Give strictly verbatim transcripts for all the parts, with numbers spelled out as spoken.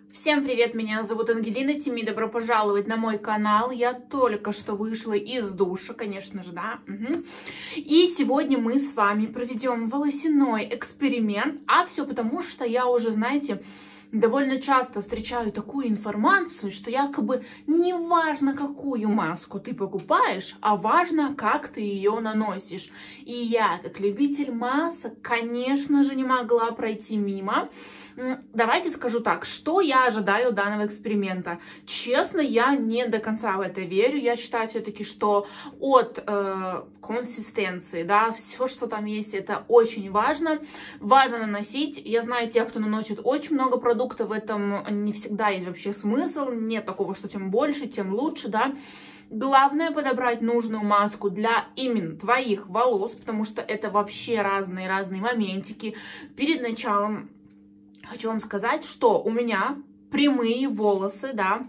Всем привет, меня зовут Ангелина Тими, добро пожаловать на мой канал. Я только что вышла из душа, конечно же, да. Угу. И сегодня мы с вами проведем волосяной эксперимент, а все потому, что я уже, знаете, довольно часто встречаю такую информацию, что якобы не важно, какую маску ты покупаешь, а важно, как ты ее наносишь. И я, как любитель масок, конечно же, не могла пройти мимо. Давайте скажу так, что я ожидаю данного эксперимента. Честно, я не до конца в это верю. Я считаю все-таки, что от э, консистенции, да, все, что там есть, это очень важно. Важно наносить. Я знаю тех, кто наносит очень много продуктов, в этом не всегда есть вообще смысл. Нет такого, что чем больше, тем лучше, да. Главное подобрать нужную маску для именно твоих волос, потому что это вообще разные-разные моментики. Перед началом хочу вам сказать, что у меня прямые волосы, да,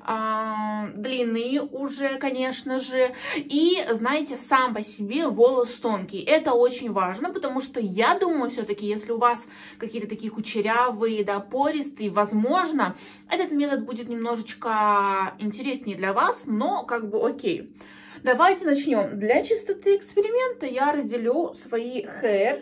э, длинные уже, конечно же, и, знаете, сам по себе волос тонкий. Это очень важно, потому что я думаю, все-таки, если у вас какие-то такие кучерявые, да, пористые, возможно, этот метод будет немножечко интереснее для вас, но как бы окей. Давайте начнем. Для чистоты эксперимента я разделю свои hair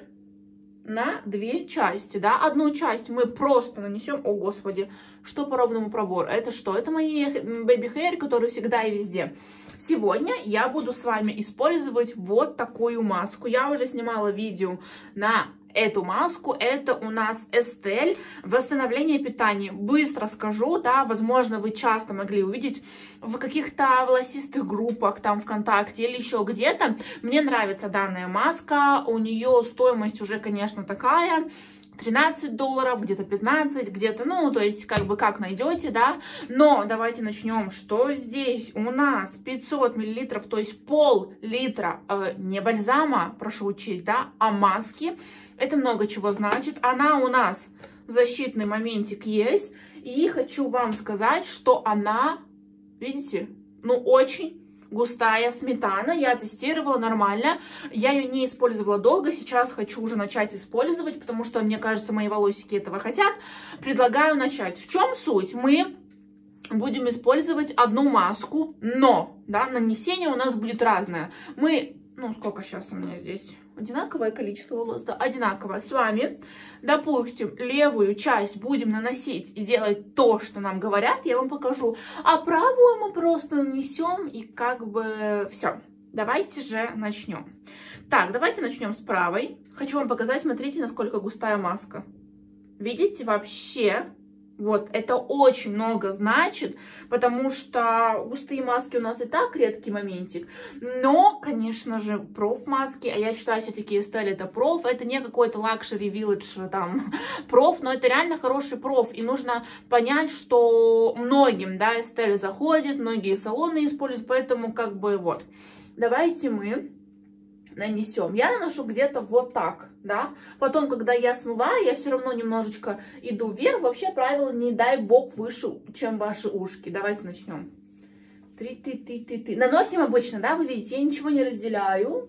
на две части, да, одну часть мы просто нанесем, о господи, что по ровному пробору, это что, это мои baby hair, которые всегда и везде. Сегодня я буду с вами использовать вот такую маску, я уже снимала видео на эту маску, это у нас Estelle, восстановление питания. Быстро скажу, да, возможно, вы часто могли увидеть в каких-то волосистых группах, там, ВКонтакте или еще где-то. Мне нравится данная маска, у нее стоимость уже, конечно, такая, тринадцать долларов, где-то пятнадцать, где-то, ну, то есть, как бы, как найдете, да. Но давайте начнем, что здесь у нас пятьсот миллилитров, то есть пол-литра, э, не бальзама, прошу учесть, да, а маски. Это много чего значит. Она у нас, защитный моментик есть. И хочу вам сказать, что она, видите, ну, очень густая сметана. Я тестировала нормально. Я ее не использовала долго. Сейчас хочу уже начать использовать, потому что, мне кажется, мои волосики этого хотят. Предлагаю начать. В чем суть? Мы будем использовать одну маску, но, да, нанесение у нас будет разное. Мы, ну, сколько сейчас у меня здесь? Одинаковое количество волос, да, одинаковое. С вами, допустим, левую часть будем наносить и делать то, что нам говорят, я вам покажу. А правую мы просто нанесем и как бы все. Давайте же начнем. Так, давайте начнем с правой. Хочу вам показать, смотрите, насколько густая маска. Видите, вообще... Вот, это очень много значит, потому что густые маски у нас и так редкий моментик. Но, конечно же, проф-маски, а я считаю, все-таки Estelle это проф, это не какой-то luxury village там проф, но это реально хороший проф. И нужно понять, что многим, да, Estelle заходит, многие салоны используют, поэтому как бы вот. Давайте мы нанесем. Я наношу где-то вот так, да. Потом, когда я смываю, я все равно немножечко иду вверх. Вообще правило, не дай бог выше, чем ваши ушки. Давайте начнем. Три-ты-ты-ты-ты. Наносим обычно, да, вы видите, я ничего не разделяю.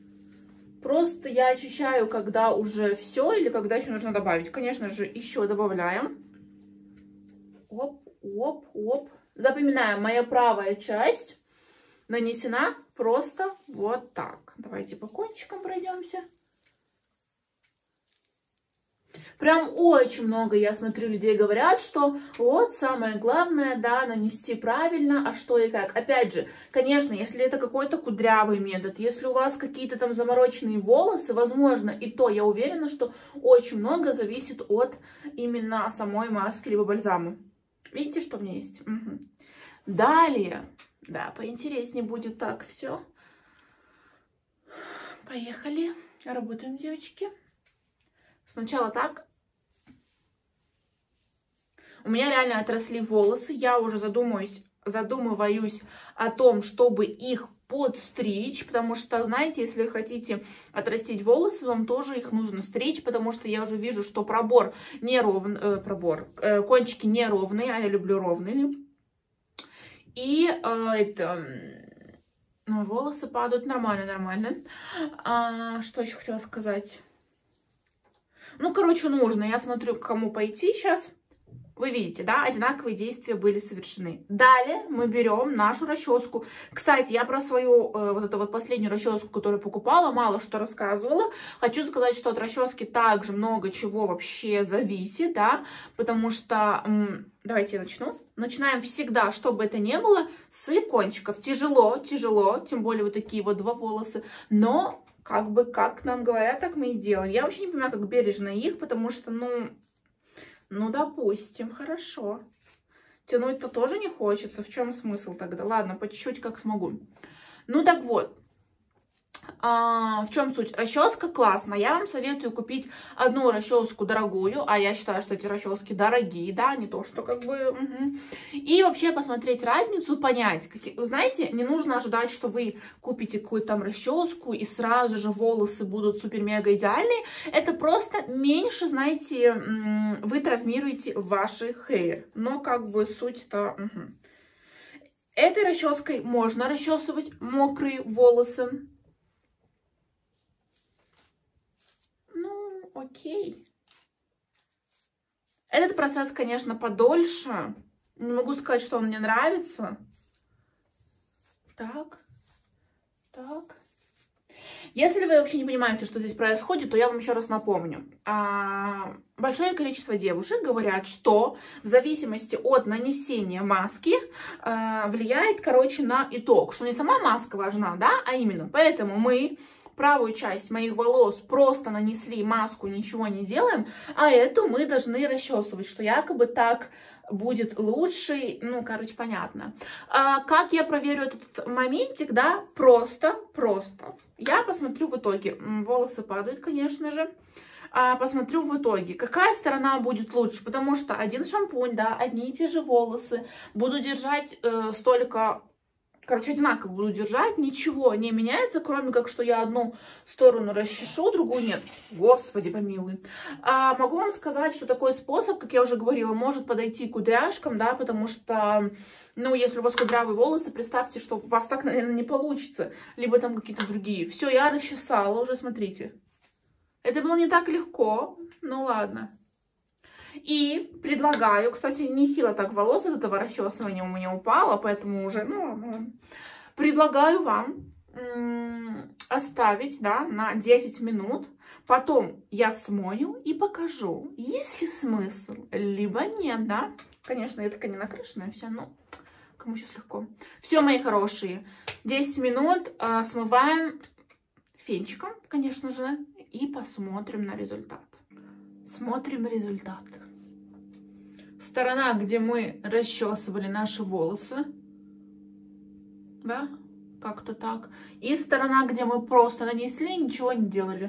Просто я очищаю, когда уже все, или когда еще нужно добавить. Конечно же, еще добавляем. Оп, оп, оп. Запоминаем, моя правая часть нанесена просто вот так. Давайте по кончикам пройдемся. Прям очень много, я смотрю, людей говорят, что вот самое главное, да, нанести правильно, а что и как. Опять же, конечно, если это какой-то кудрявый метод, если у вас какие-то там замороченные волосы, возможно, и то я уверена, что очень много зависит от именно самой маски либо бальзама. Видите, что у меня есть? Угу. Далее, да, поинтереснее будет так все. Поехали. Работаем, девочки. Сначала так. У меня реально отросли волосы. Я уже задумаюсь, задумываюсь о том, чтобы их подстричь. Потому что, знаете, если вы хотите отрастить волосы, вам тоже их нужно стричь. Потому что я уже вижу, что пробор неровный, э, пробор, э, кончики неровные, а я люблю ровные. И э, это... Ну, волосы падают нормально, нормально. А, что еще хотела сказать? Ну, короче, нужно. Я смотрю, к кому пойти сейчас. Вы видите, да, одинаковые действия были совершены. Далее мы берем нашу расческу. Кстати, я про свою э, вот эту вот последнюю расческу, которую покупала, мало что рассказывала. Хочу сказать, что от расчески также много чего вообще зависит, да, потому что, м, давайте я начну. Начинаем всегда, что бы это ни было, с кончиков. Тяжело, тяжело, тем более вот такие вот два волоса, но как бы, как нам говорят, так мы и делаем. Я вообще не понимаю, как бережно их, потому что, ну... Ну, допустим, хорошо. Тянуть-то тоже не хочется. В чем смысл тогда? Ладно, по чуть-чуть как смогу. Ну, так вот. А, в чем суть? Расческа классная. Я вам советую купить одну расческу дорогую, а я считаю, что эти расчески дорогие, да, не то, что как бы... Угу. И вообще посмотреть разницу, понять. Какие... Вы знаете, не нужно ожидать, что вы купите какую-то там расческу, и сразу же волосы будут супер-мега идеальные. Это просто меньше, знаете, вы травмируете ваши hair. Но как бы суть-то... Угу. Этой расческой можно расчесывать мокрые волосы. Окей. Этот процесс, конечно, подольше. Не могу сказать, что он мне нравится. Так. Так. Если вы вообще не понимаете, что здесь происходит, то я вам еще раз напомню. Большое количество девушек говорят, что в зависимости от нанесения маски влияет, короче, на итог. Что не сама маска важна, да, а именно. Поэтому мы... правую часть моих волос просто нанесли маску, ничего не делаем, а эту мы должны расчесывать, что якобы так будет лучше, ну, короче, понятно. А как я проверю этот моментик, да, просто, просто. Я посмотрю в итоге, волосы падают, конечно же, а посмотрю в итоге, какая сторона будет лучше, потому что один шампунь, да, одни и те же волосы, буду держать э, столько... Короче, одинаково буду держать, ничего не меняется, кроме как, что я одну сторону расчешу, другую нет. Господи помилуй. А могу вам сказать, что такой способ, как я уже говорила, может подойти к кудряшкам, да, потому что, ну, если у вас кудрявые волосы, представьте, что у вас так, наверное, не получится, либо там какие-то другие. Все, я расчесала уже, смотрите. Это было не так легко, ну ладно. И предлагаю, кстати, нехило так волос от этого расчесывания у меня упало, поэтому уже, ну, предлагаю вам оставить, да, на десять минут. Потом я смою и покажу, есть ли смысл, либо нет, да. Конечно, я такая не накрашенная вся, но кому сейчас легко. Все, мои хорошие, десять минут а, смываем фенчиком, конечно же, и посмотрим на результат. Смотрим результат. Сторона, где мы расчесывали наши волосы, да, как-то так. И сторона, где мы просто нанесли, ничего не делали.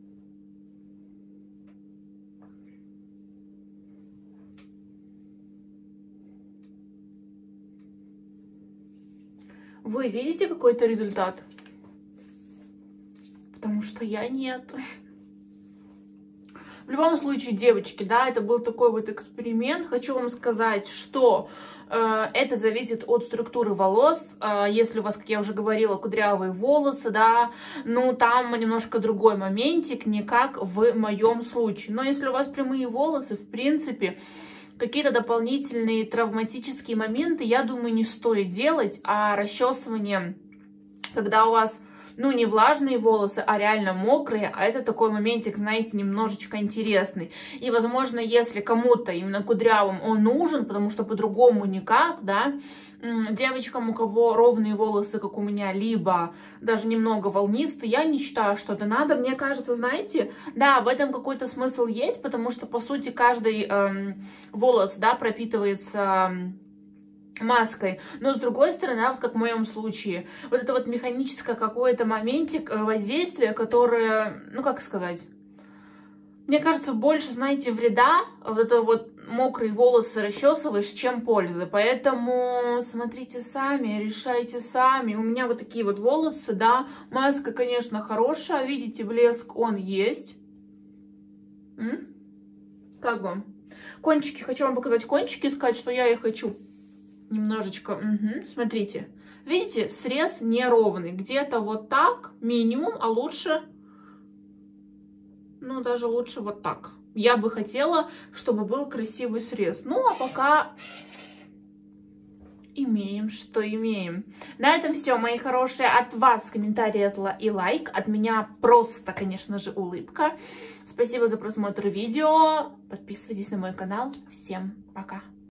Вы видите какой-то результат? Потому что я нет. В любом случае, девочки, да, это был такой вот эксперимент. Хочу вам сказать, что э, это зависит от структуры волос. Э, если у вас, как я уже говорила, кудрявые волосы, да, ну, там немножко другой моментик, не как в моем случае. Но если у вас прямые волосы, в принципе, какие-то дополнительные травматические моменты, я думаю, не стоит делать. А расчесывание, когда у вас... ну, не влажные волосы, а реально мокрые, а это такой моментик, знаете, немножечко интересный. И, возможно, если кому-то именно кудрявым он нужен, потому что по-другому никак, да, девочкам, у кого ровные волосы, как у меня, либо даже немного волнистые, я не считаю, что это надо. Мне кажется, знаете, да, в этом какой-то смысл есть, потому что, по сути, каждый эм, волос, да, пропитывается... маской, но с другой стороны, вот как в моем случае, вот это вот механическое какое-то моментик воздействия, которое, ну как сказать, мне кажется, больше, знаете, вреда, вот это вот мокрые волосы расчесываешь, чем пользы, поэтому смотрите сами, решайте сами. У меня вот такие вот волосы, да, маска, конечно, хорошая, видите, блеск, он есть. М? Как вам? Кончики, хочу вам показать кончики, сказать, что я их хочу. Немножечко, угу. Смотрите, видите, срез неровный, где-то вот так минимум, а лучше, ну даже лучше вот так, я бы хотела, чтобы был красивый срез. Ну, а пока имеем, что имеем. На этом все, мои хорошие. От вас комментарий и лайк. От меня просто, конечно же, улыбка. Спасибо за просмотр видео. Подписывайтесь на мой канал. Всем пока.